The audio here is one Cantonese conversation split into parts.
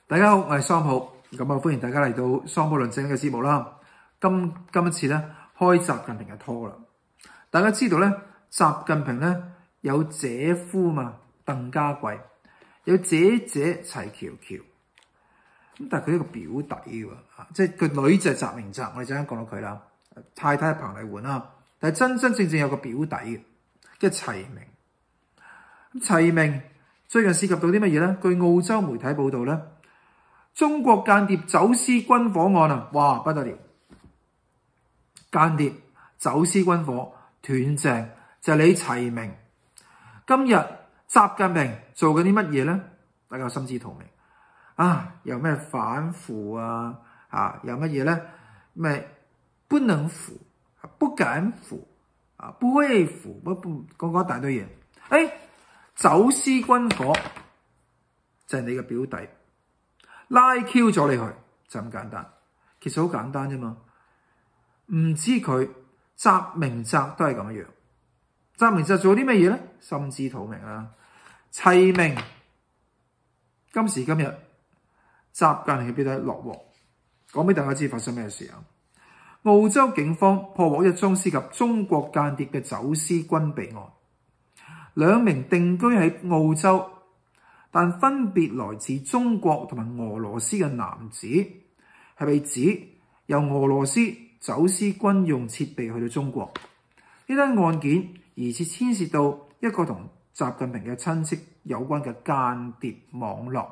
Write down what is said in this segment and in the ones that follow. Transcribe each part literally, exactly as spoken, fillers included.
大家好，我係桑普，咁啊歡迎大家嚟到桑普論證嘅節目啦。今今一次咧開習近平嘅拖啦。大家知道咧，習近平咧有姐夫嘛，鄧家貴，有姐姐齊喬喬。咁但係佢呢個表弟喎，即係佢女就係習明澤，我哋陣間講到佢啦。太太係彭麗媛啦，但係真真正正有個表弟嘅，即係齊明。咁齊明最近涉及到啲乜嘢咧？據澳洲媒體報道咧，中國間諜走私軍火案啊，哇不得了！間諜走私軍火斷正就係你齊明。今日習近平做緊啲乜嘢咧？大家心知肚明啊！有咩反腐啊？啊，有乜嘢咧？咩不能腐、不敢腐啊、不會腐，不不講講一大堆嘢。誒，走私軍火就係你嘅表弟。拉 Q 咗你去就咁簡單，其實好簡單啫嘛。唔知佢習明澤都係咁樣。習明澤做啲乜嘢咧？心知肚明啦。齊明今時今日習近平嘅表弟落鑊，講俾大家知發生咩事啊？澳洲警方破獲一宗涉及中國間諜嘅走私軍備案，兩名定居喺澳洲但分別來自中國同埋俄羅斯嘅男子，係被指由俄羅斯走私軍用設備去到中國。呢單案件疑似牽涉到一個同習近平嘅親戚有關嘅間諜網絡。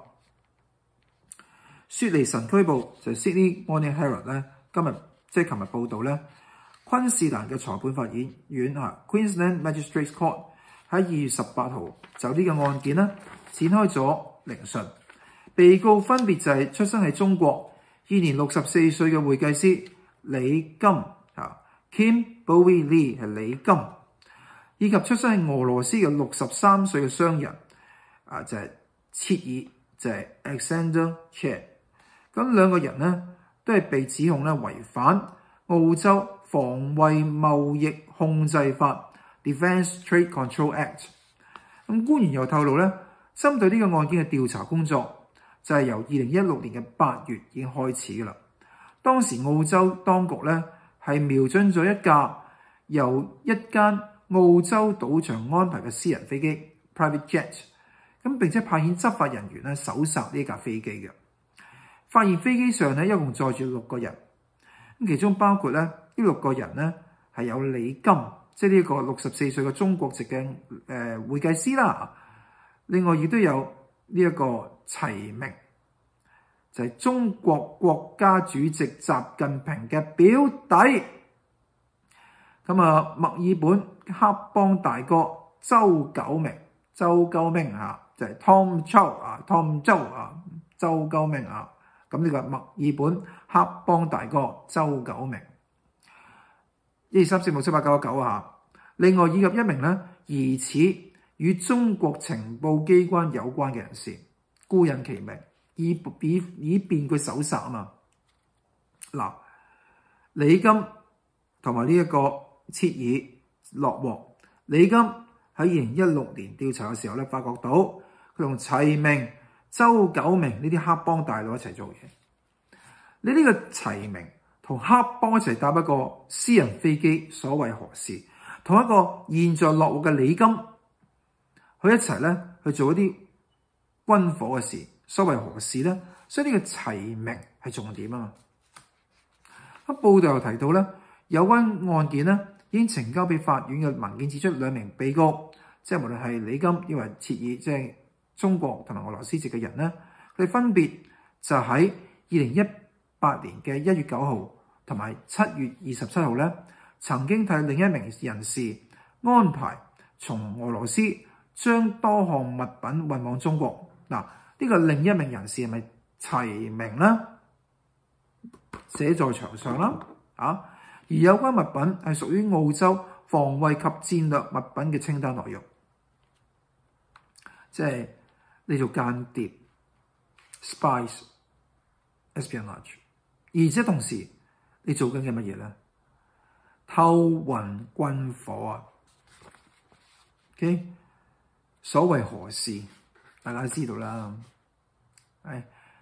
雪梨晨區報就係 Sydney Morning Herald 咧，今日即係琴日報導咧，昆士蘭嘅裁判法院院啊 Queensland Magistrates Court 喺二月十八號就呢個案件咧展開咗聆訊。被告分別就係出生喺中國、現年六十四歲嘅會計師李金啊 Kim Bowie Lee 係李金，以及出生喺俄羅斯嘅六十三歲嘅商人啊就係切爾就係 Alexander Chet。咁兩個人咧都係被指控咧違反澳洲防衛貿易控制法 Defence Trade Control Act。咁官員又透露咧，針對呢個案件嘅調查工作就係由二零一六年嘅八月已經開始㗎啦。當時澳洲當局咧係瞄準咗一架由一間澳洲賭場安排嘅私人飛機 private jet， 咁並且派遣執法人員咧搜查呢架飛機嘅。發現飛機上咧一共載住六個人，咁其中包括咧呢六個人咧係有李金，即係呢個六十四歲嘅中國籍嘅誒、呃、會計師啦。另外亦都有呢一個齊明，就係、是、中國國家主席習近平嘅表弟。咁啊，墨爾本黑幫大哥周九明，周九明啊，就係、是、Tom Chow 啊，Tom Chow 啊，周九明啊。咁呢個墨爾本黑幫大哥周九明，一二三四五六七八九九啊。另外以及一名咧疑似與中國情報機關有關嘅人士，孤隱其名，以以以便佢搜查啊嘛。嗱，李金同埋呢一個切爾落鑊。李金喺二零一六年調查嘅時候咧，發覺到佢同齊明、周九明呢啲黑幫大佬一齊做嘢。你呢個齊明同黑幫一齊搭一個私人飛機，所謂何事？同一個現在落鑊嘅李金，佢一齊咧去做一啲軍火嘅事，所謂何事咧？所以呢個齊明係重點啊嘛。咁報道又提到咧，有關案件咧已經呈交俾法院嘅文件指出，兩名被告，即係無論係李金抑或切爾，即係中國同埋俄羅斯籍嘅人咧，佢哋分別就喺二零一八年嘅一月九號同埋七月二十七號咧，曾經替另一名人士安排從俄羅斯將多項物品運往中國。嗱，呢個另一名人士係咪齊明啦？寫在牆上啦，啊！而有關物品係屬於澳洲防衛及戰略物品嘅清單內容，即係你做間諜 spies espionage， 而且同時你做緊嘅乜嘢咧？偷運軍火啊 ！OK， 所謂何事？大家都知道啦。係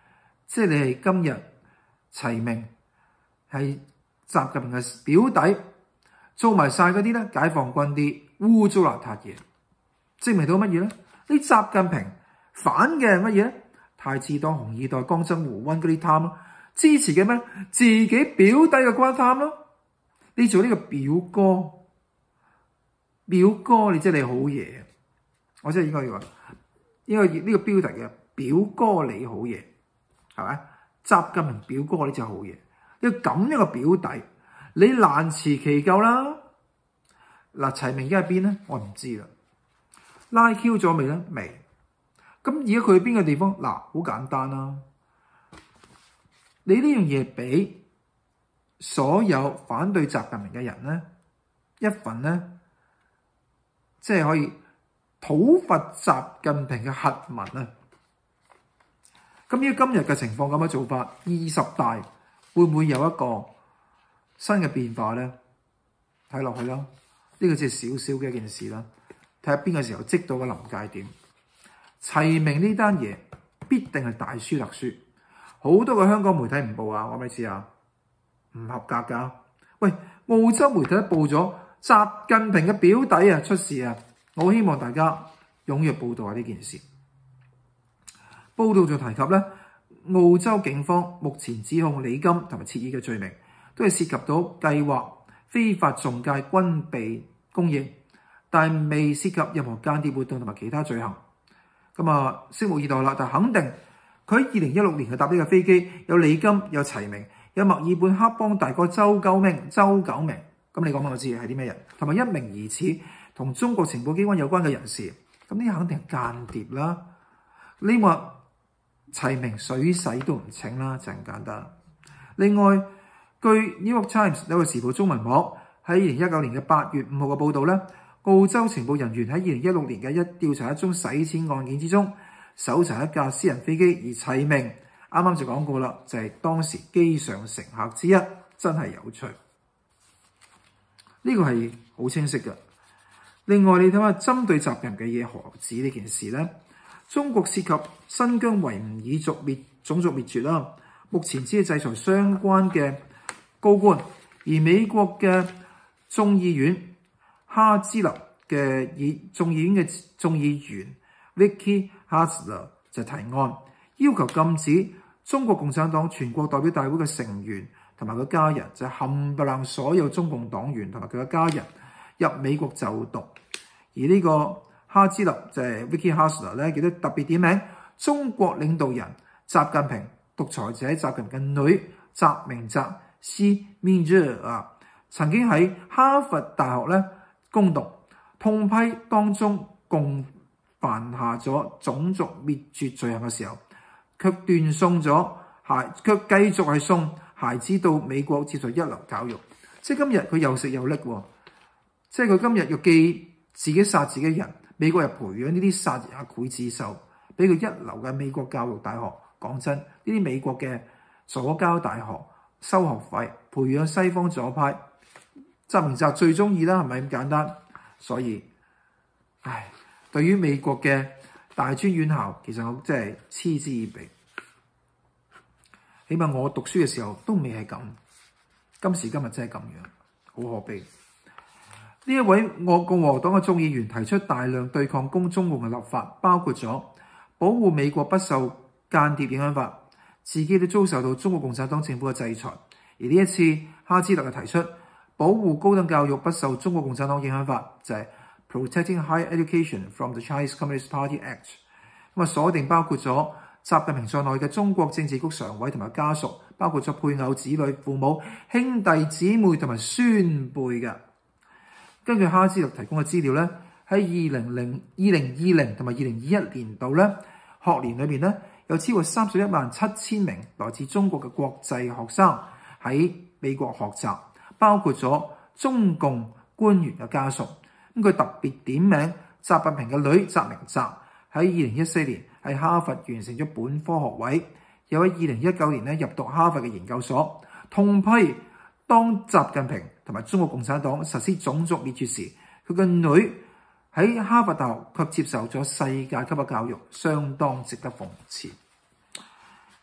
即係你係今日齊明係習近平嘅表弟，做埋晒嗰啲咧解放軍啲污糟邋遢嘢，證明到乜嘢咧？你習近平反嘅乜嘢咧？太子黨、紅二代、江澤胡溫嗰啲貪咯，支持嘅咩？自己表弟嘅官貪咯。你做呢個表哥，表哥你真係你好嘢，我真係應該要話，應該呢個標題嘅表哥你好嘢，係咪？習近平表哥你真係好嘢，你咁樣嘅表弟，你難辭其咎啦。嗱，齊明而家喺邊咧？我唔知啦。拉 Q 咗未咧？未。咁而家佢去邊個地方？嗱，好簡單啦。你呢樣嘢俾所有反對習近平嘅人咧，一份咧，即係可以討伐習近平嘅檄文啊！咁依今日嘅情況咁嘅做法，二十大會唔會有一個新嘅變化咧？睇落去啦，呢個只係少少嘅一件事啦。睇下邊個時候積到個臨界點。齊明呢單嘢必定係大輸特輸，好多個香港媒體唔報啊！我咪知啊，唔合格㗎。喂，澳洲媒體都報咗習近平嘅表弟啊出事啊！我希望大家踴躍報導下呢件事。報道就提及咧，澳洲警方目前指控李金同埋切爾嘅罪名，都係涉及到計劃非法仲介軍備供應，但係未涉及任何間諜活動同埋其他罪行。咁啊，拭目以待啦。但肯定佢喺二零一六年佢搭呢架飛機，有李金、有齊明、有墨爾本黑幫大哥周九明、周九明。咁你講俾我知係啲咩人？同埋一名疑似同中國情報機關有關嘅人士。咁呢肯定係間諜啦。你話齊明水洗都唔清啦，就咁簡單。另外，據 New York Times 有個時報中文網喺二零一九年嘅八月五號嘅報導咧，澳洲情報人員喺二零一六年嘅一調查一宗洗錢案件之中，搜查一架私人飛機，而齊明啱啱就講過啦，就係、是、當時機上乘客之一，真係有趣。呢、這個係好清晰嘅。另外，你睇下針對習近平嘅嘢何止呢件事呢？中國涉及新疆維吾爾族滅種族滅絕啦，目前只係制裁相關嘅高官，而美國嘅眾議院哈茲勒嘅議眾議院嘅眾議員 Vicky Hartzler 就提案，要求禁止中國共產黨全國代表大會嘅成員同埋佢家人，就冚唪唥所有中共黨員同埋佢嘅家人入美國就讀。而呢個哈茲勒就係 Vicky Hartzler 咧，亦都特別點名中國領導人習近平、獨裁者習近平嘅女習明澤 Xi Minzhi 啊，曾經喺哈佛大學咧攻讀，痛批當中共犯下咗種族滅絕罪行嘅時候，卻斷送咗孩，卻繼續係送孩子到美國接受一流教育。即係今日佢又食又叻喎，即係佢今日要記自己殺自己人。美國又培養呢啲殺人啊劊子手，俾佢一流嘅美國教育大學。講真，呢啲美國嘅左膠大學收學費，培養西方左派。習明澤最中意啦，係咪咁簡單？所以，唉，對於美國嘅大專院校，其實我真係嗤之以鼻。起碼我讀書嘅時候都未係咁，今時今日真係咁樣，好可悲。呢一位我共和黨嘅眾議員提出大量對抗公中共嘅立法，包括咗保護美國不受間諜影響法，自己都遭受到中國共產黨政府嘅制裁。而呢一次，哈茲勒嘅提出保護高等教育不受中國共產黨影響法，就係、是、Protecting Higher Education from the Chinese Communist Party Act。咁啊，鎖定包括咗習近平在內嘅中國政治局常委同埋家屬，包括咗配偶、子女、父母、兄弟姊妹同埋孫輩嘅。根據哈茲勒提供嘅資料咧，喺二零零二零二零同埋二零二一年度咧學年裏邊咧，有超過三十一萬七千名來自中國嘅國際學生喺美國學習，包括咗中共官員嘅家屬。咁佢特別點名習近平嘅女習明澤喺二零一四年喺哈佛完成咗本科學位，又喺二零一九年咧入讀哈佛嘅研究所，痛批當習近平同埋中國共產黨實施種族滅絕時，佢個女喺哈佛大學卻接受咗世界級嘅教育，相當值得諷刺。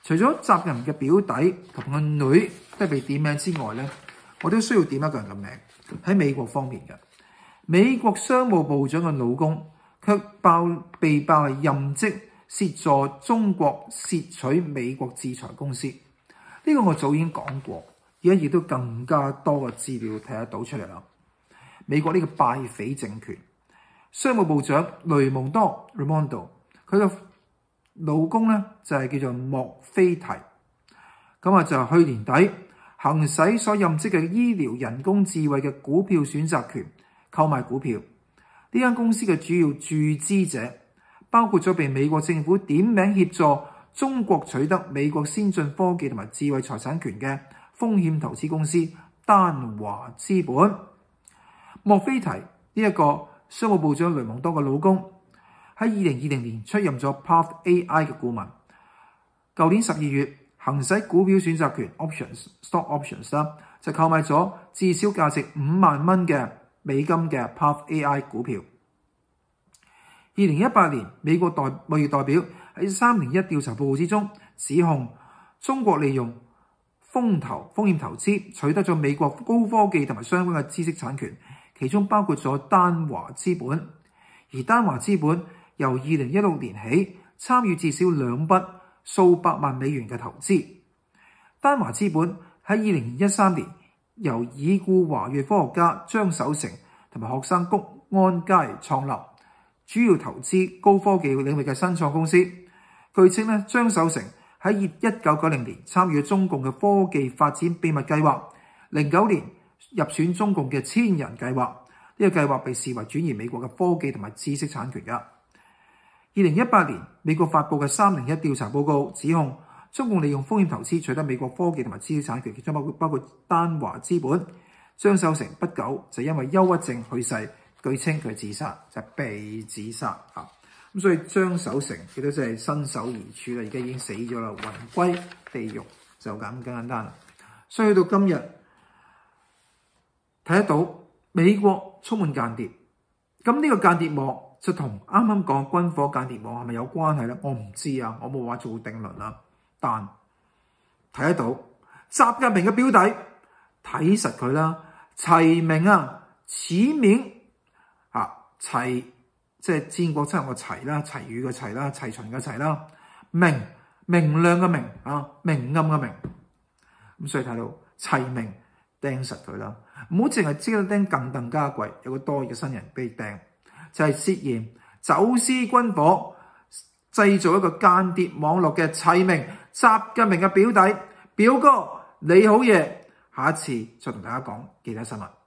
除咗習近平嘅表弟同個女都係被點名之外咧，我都需要點一個人嘅名喺美國方面嘅。美國商務部長嘅老公卻爆被爆係任職協助中國竊取美國制裁公司，呢、這個我早已經講過，而家亦都更加多嘅資料睇得到出嚟啦。美國呢個敗匪政權，商務部長雷蒙多 （Raimondo） 佢嘅老公咧就係、是、叫做莫菲提，咁啊就係去年底行使所任職嘅醫療人工智慧嘅股票選擇權，購買股票。呢間公司嘅主要注資者包括咗被美國政府點名協助中國取得美國先進科技同埋智慧財產權嘅風險投資公司丹華資本。莫菲提呢一個商務部長雷蒙多嘅老公喺二零二零年出任咗 Path A I 嘅顧問。舊年十二月行使股票選擇權 options stock options 啦，就購買咗至少價值五萬蚊嘅美金嘅 Path A I 股票。二零一八年，美國代貿易代表喺三零一調查報告之中指控中國利用風投風險投資取得咗美國高科技同埋相關嘅知識產權，其中包括咗丹華資本。而丹華資本由二零一六年起參與至少兩筆數百萬美元嘅投資。丹華資本喺二零一三年由已故華裔科學家張守成同埋學生谷安佳創立，主要投資高科技領域嘅新創公司。據稱咧，張守成喺一九九零年參與中共嘅科技發展秘密計劃，零九年入選中共嘅千人計劃。呢、這個計劃被視為轉移美國嘅科技同埋知識產權㗎。二零一八年，美國發布嘅三零一調查報告指控中共利用風險投資取得美國科技同埋知識產權，其中包括包括丹華資本。張守成不久就因為憂鬱症去世，據稱佢自殺，就係、是、被自殺嚇。咁所以張守成佢都真係身首異處啦，而家已經死咗啦，魂歸地獄就咁簡單啦。所以去到今日睇得到美國充滿間諜，咁呢個間諜網就同啱啱講軍火間諜網係咪有關係咧？我唔知啊，我冇話做定論啊。但睇得到習近平嘅表弟睇實佢啦，齊明啊，齊明啊，齊即係戰國七雄個齊啦，齊宇個齊啦，齊秦個齊啦，明明亮嘅明啊，明暗嘅明。咁所以睇到齊明釘實佢啦，唔好淨係知道釘更更加貴，有個多嘅新人被釘。就係涉嫌走私軍火、製造一個間諜網絡嘅齊明，習近平嘅表弟表哥，你好嘢，下一次再同大家講其他新聞。